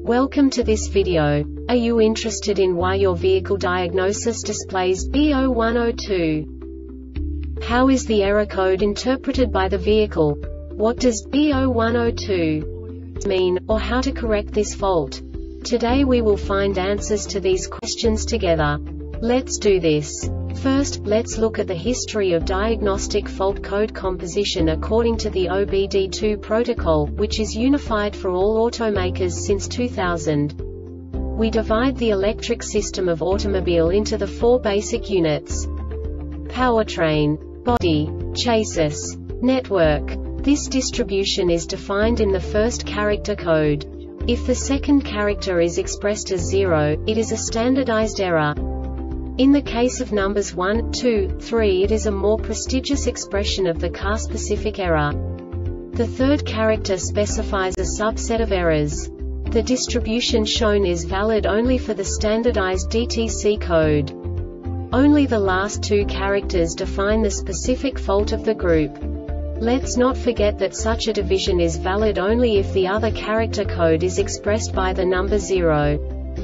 Welcome to this video. Are you interested in why your vehicle diagnosis displays B0102? How is the error code interpreted by the vehicle? What does B0102 mean, or how to correct this fault? Today we will find answers to these questions together. Let's do this. First, let's look at the history of diagnostic fault code composition according to the OBD2 protocol, which is unified for all automakers since 2000. We divide the electric system of automobile into the four basic units: powertrain, body, chassis, network. This distribution is defined in the first character code. If the second character is expressed as 0, it is a standardized error. In the case of numbers 1, 2, 3, it is a more prestigious expression of the car-specific error. The third character specifies a subset of errors. The distribution shown is valid only for the standardized DTC code. Only the last two characters define the specific fault of the group. Let's not forget that such a division is valid only if the other character code is expressed by the number 0.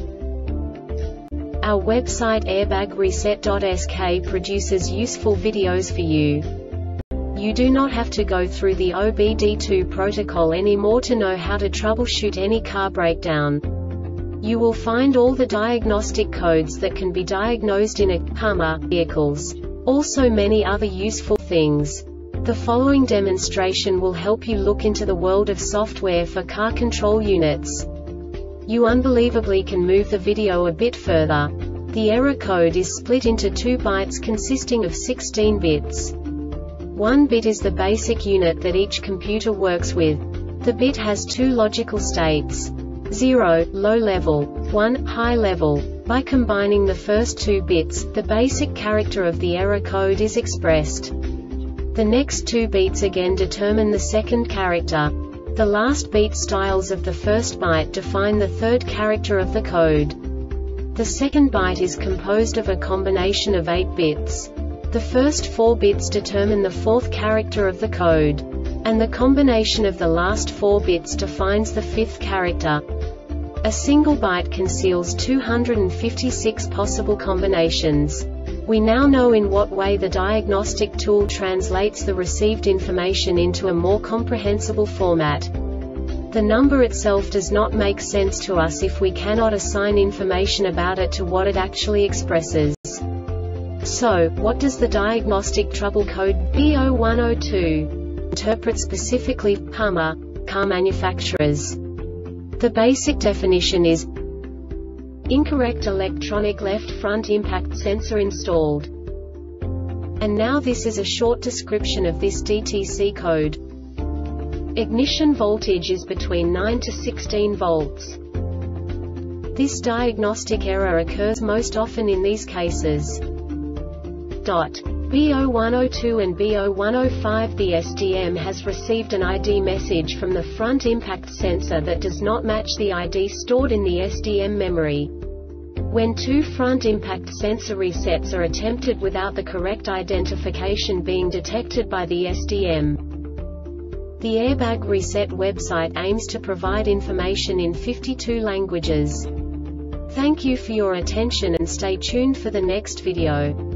Our website airbagreset.sk produces useful videos for you. You do not have to go through the OBD2 protocol anymore to know how to troubleshoot any car breakdown. You will find all the diagnostic codes that can be diagnosed in vehicles. Also many other useful things. The following demonstration will help you look into the world of software for car control units. You unbelievably can move the video a bit further. The error code is split into 2 bytes consisting of 16 bits. 1 bit is the basic unit that each computer works with. The bit has 2 logical states: 0, low level, 1, high level. By combining the first 2 bits, the basic character of the error code is expressed. The next 2 beats again determine the second character. The last beat styles of the first byte define the third character of the code. The second byte is composed of a combination of 8 bits. The first 4 bits determine the fourth character of the code. And the combination of the last 4 bits defines the fifth character. A single byte conceals 256 possible combinations. We now know in what way the diagnostic tool translates the received information into a more comprehensible format. The number itself does not make sense to us if we cannot assign information about it to what it actually expresses. So, what does the diagnostic trouble code B0102 interpret specifically for car manufacturers? The basic definition is: incorrect electronic left front impact sensor installed. And now this is a short description of this DTC code. Ignition voltage is between 9 to 16 volts. This diagnostic error occurs most often in these cases. B0102 and B0105. The SDM has received an ID message from the front impact sensor that does not match the ID stored in the SDM memory. When 2 front impact sensor resets are attempted without the correct identification being detected by the SDM. The Airbag Reset website aims to provide information in 52 languages. Thank you for your attention and stay tuned for the next video.